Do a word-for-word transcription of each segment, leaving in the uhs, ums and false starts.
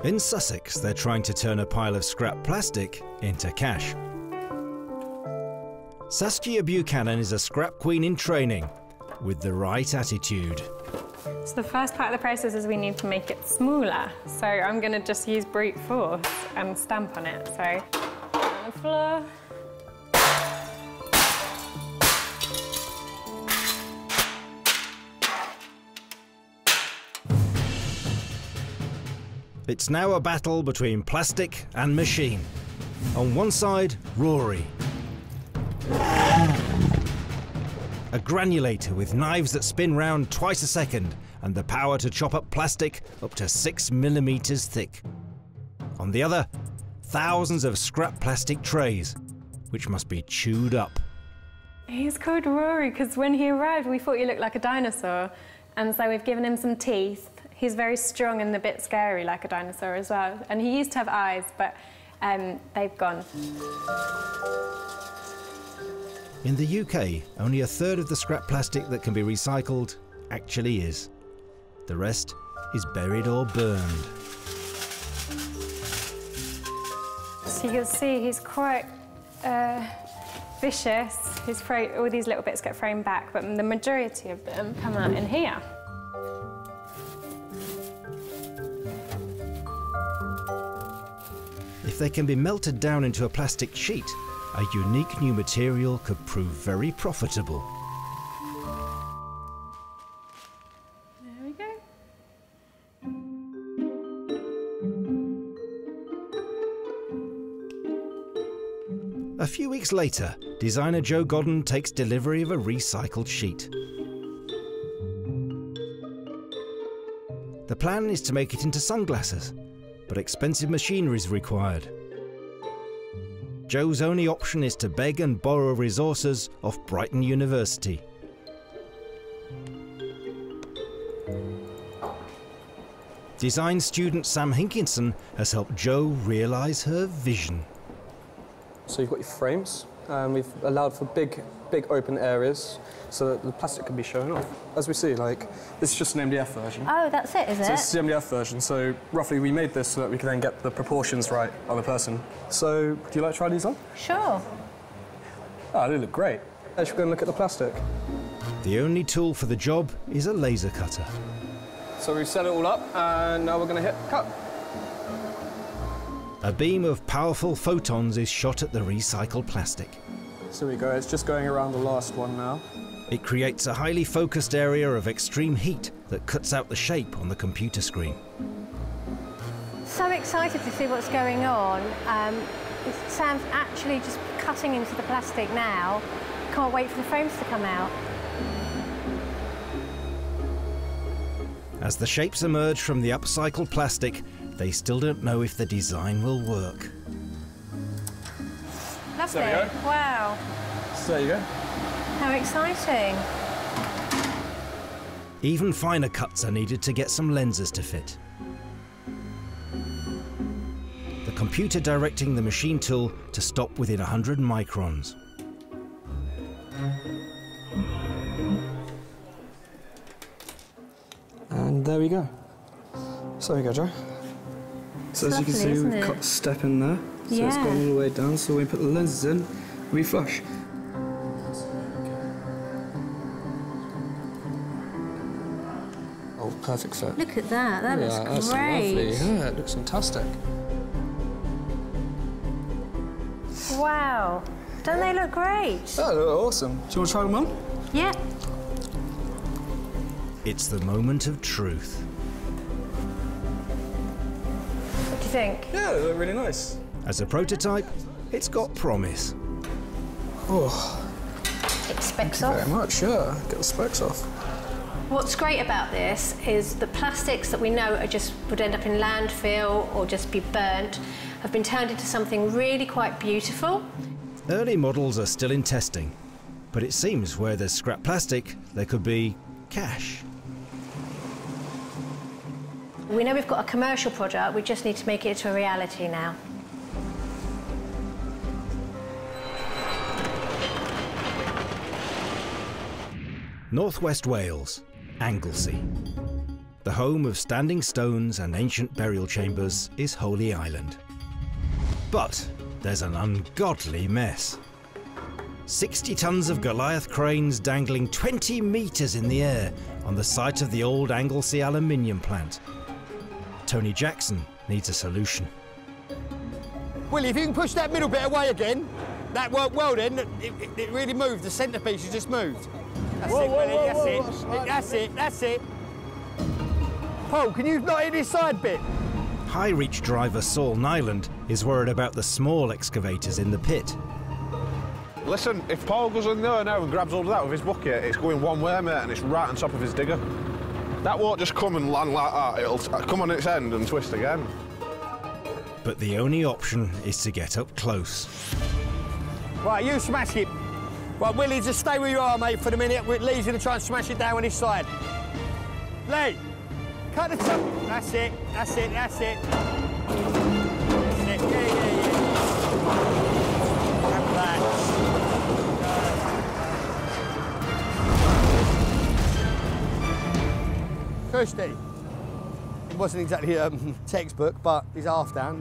In Sussex, they're trying to turn a pile of scrap plastic into cash. Saskia Buchanan is a scrap queen in training, with the right attitude. So the first part of the process is we need to make it smaller. So I'm going to just use brute force and stamp on it. So on the floor. It's now a battle between plastic and machine. On one side, Rory. A granulator with knives that spin round twice a second and the power to chop up plastic up to six millimeters thick. On the other, thousands of scrap plastic trays, which must be chewed up. He's called Rory because when he arrived, we thought he looked like a dinosaur. And so we've given him some teeth. He's very strong and a bit scary, like a dinosaur as well. And he used to have eyes, but um, they've gone. In the U K, only a third of the scrap plastic that can be recycled actually is. The rest is buried or burned. So you can see he's quite uh, vicious. His all these little bits get thrown back, but the majority of them come out in here. If they can be melted down into a plastic sheet, a unique new material could prove very profitable. There we go. A few weeks later, designer Joe Godden takes delivery of a recycled sheet. The plan is to make it into sunglasses, but expensive machinery is required. Joe's only option is to beg and borrow resources off Brighton University. Design student Sam Hinkinson has helped Joe realise her vision. So you've got your frames, and we've allowed for big, big open areas so that the plastic can be shown off. As we see, like, this is just an M D F version. Oh, that's it, is it? So this is the M D F version, so roughly we made this so that we can then get the proportions right on the person. So, do you like to try these on? Sure. Oh, they look great. Let's go and look at the plastic. The only tool for the job is a laser cutter. So we've set it all up, and now we're going to hit cut. A beam of powerful photons is shot at the recycled plastic. So we go, it's just going around the last one now. It creates a highly focused area of extreme heat that cuts out the shape on the computer screen. So excited to see what's going on. Um, Sam's actually just cutting into the plastic now. Can't wait for the frames to come out. As the shapes emerge from the upcycled plastic, they still don't know if the design will work. Lovely. There we go. Wow. So there you go. How exciting. Even finer cuts are needed to get some lenses to fit. The computer directing the machine tool to stop within one hundred microns. And there we go. So there we go, Joe. So It's as you can lovely, see, isn't we've it? cut a step in there. So Yeah. it's gone all the way down, so when we put the lenses in, we flush. Oh, perfect fit. Look at that, that yeah, looks that's great. lovely. Yeah, it looks fantastic. Wow. Don't they look great? Oh, they look awesome. Do you want to try them on? Yeah. It's the moment of truth. What do you think? Yeah, they look really nice. As a prototype, it's got promise. Oh, It specs very off. much, yeah. Get the specs off. What's great about this is the plastics that we know are just would end up in landfill or just be burnt have been turned into something really quite beautiful. Early models are still in testing, but it seems where there's scrap plastic, there could be cash. We know we've got a commercial product, we just need to make it into a reality now. Northwest Wales, Anglesey. the home of standing stones and ancient burial chambers, is Holy Island. But there's an ungodly mess. sixty tons of Goliath cranes dangling twenty metres in the air on the site of the old Anglesey aluminium plant. Tony Jackson needs a solution. Willie, if you can push that middle bit away again, that worked well then. It, it, it really moved. The centrepiece has just moved. That's whoa, it, whoa, Willie. whoa, That's, whoa, it. that's right. that's it. That's it. Paul, can you not hit this side bit? High Reach driver Saul Nyland is worried about the small excavators in the pit. Listen, if Paul goes in there now and grabs hold of that with his bucket, it's going one way, mate, and it's right on top of his digger. That won't just come and land like that. It'll come on its end and twist again. But the only option is to get up close. Right, you smash it. Right, Willie, just stay where you are, mate, for the minute. Lee's going to try and smash it down on his side. Lee, cut the top. That's it, that's it, that's it. That's it, yeah, yeah, yeah. Have that. Kirsty. It wasn't exactly a um, textbook, but he's half down.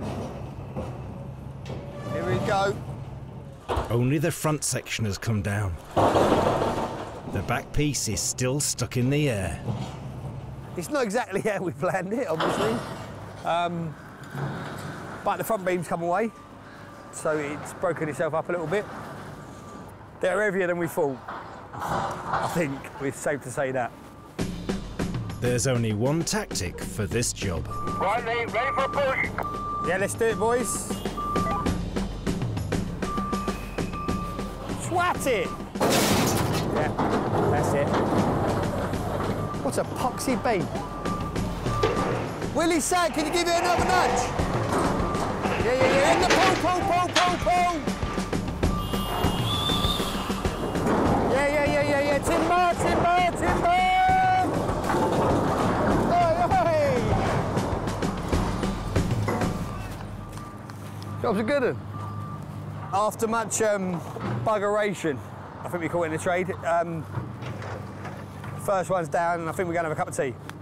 Here we go. Only the front section has come down. The back piece is still stuck in the air. It's not exactly how we planned it, obviously. Um, but the front beam's come away, so it's broken itself up a little bit. They're heavier than we thought. I think it's safe to say that. There's only one tactic for this job. Right, Lee, ready for a push? Yeah, let's do it, boys. Swat it! Yeah, that's it. What's a poxy beam? Willie Sad, can you give it another nudge? Yeah, yeah, yeah, in the pull, pull, pull, pull, pull! Yeah, yeah, yeah, yeah, yeah, timber, timber, timber! Job's a good one. After much um, buggeration, I think we call it in the trade, um, first one's down and I think we're going to have a cup of tea.